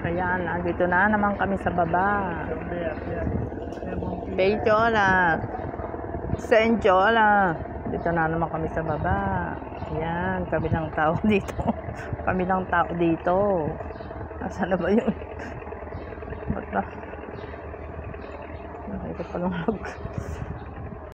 Ayan, andito na naman kami sa baba. Pechola. Senchola. Dito na naman kami sa baba. Ayan, kami lang tao dito. Kami lang tao dito. Nasaan na ba yun? Ba't na? Ito pa lang